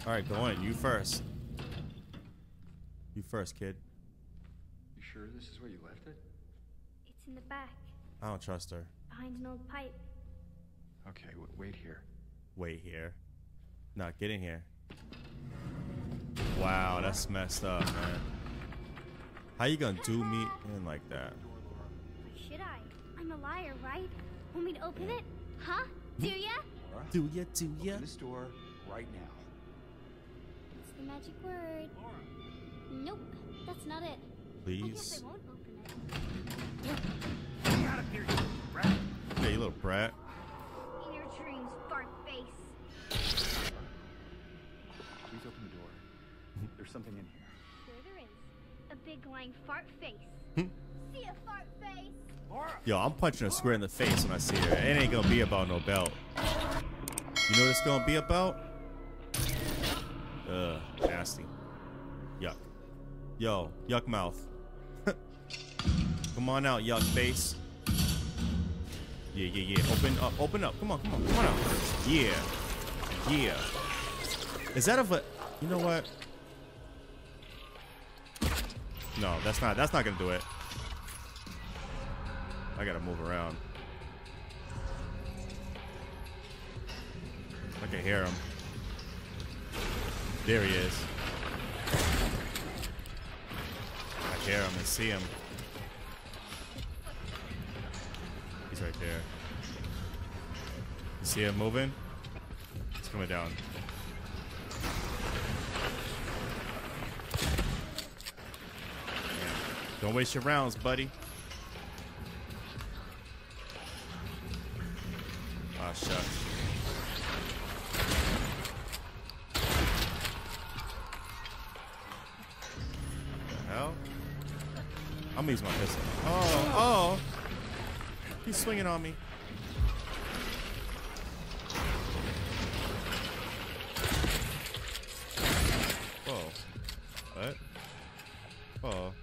Alright, go in. You first. You first, kid. You sure this is where you left it? It's in the back, I don't trust her. behind an old pipe. Okay, wait here. Wait here. Not get in here. Wow, that's messed up, man. How you gonna do me in like that? Why should I? I'm a liar, right? Want me to open it? Huh? Do ya? Laura, Do ya? Do ya? open this door right now. It's the magic word. Nope, that's not it. I Please. guess I won't open it. Get out of here, you rat! Yeah, you little brat. In your dreams, fart face. Please open the door. There's something in here. Sure there is. A big lying fart face. See a fart face? Laura! Yo, I'm punching her square in the face when I see her. It ain't gonna be about no belt. You know what it's gonna be about? Ugh, nasty. Yuck. Yo, yuck mouth. Come on out, yuck face. Yeah, yeah, yeah. Open up, open up. Come on, come on, come on out. Yeah. Yeah. Is that a... You know what? No, that's not gonna do it. I gotta move around. I can hear him. There he is. I hear him and see him. He's right there. You see him moving? He's coming down. Damn. Don't waste your rounds, buddy. Ah, shucks. The hell? I'm gonna use my pistol. Oh, oh! He's swinging on me. Whoa. What? Whoa.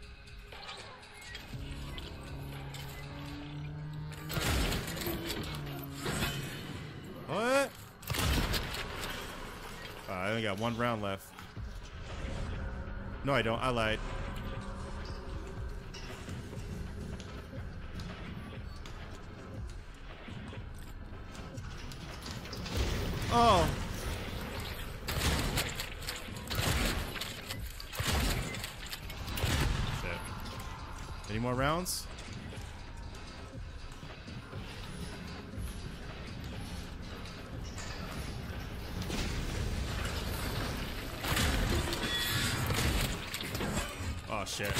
What? I only got one round left. No, I don't. I lied. Oh. Shit. Any more rounds? Oh shit.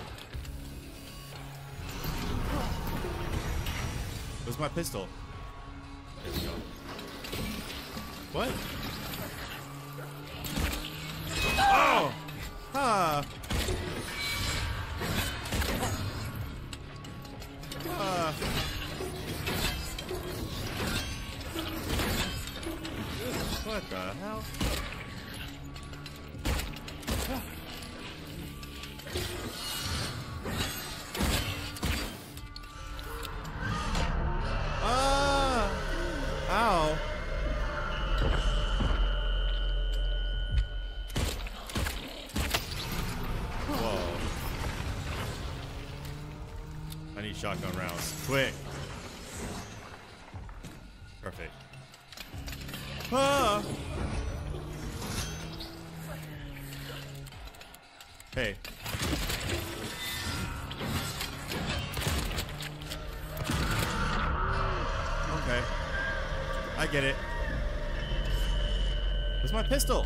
Where's my pistol? There we go. What? Oh! Ah! Ah! What the hell? Ah! Ow! Whoa. I need shotgun rounds. Quick. Perfect. Ah! Hey. Okay. I get it. Where's my pistol?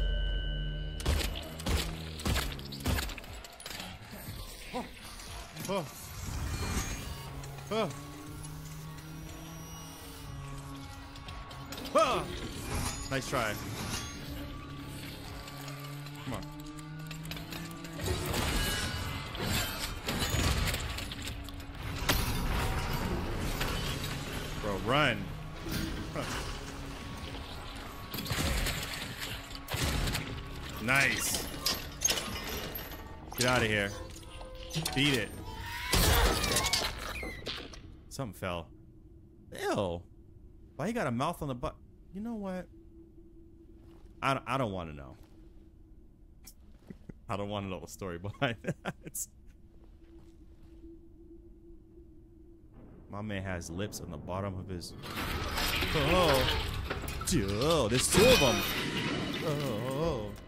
Oh. Oh. Oh. Oh. Nice try. Come on. Bro, run. Huh. Nice. Get out of here. Beat it. Something fell. Ew. Why you got a mouth on the butt? You know what? I don't want to know. I don't want to know the story behind that. My man has lips on the bottom of his. Oh, there's two of them. Oh.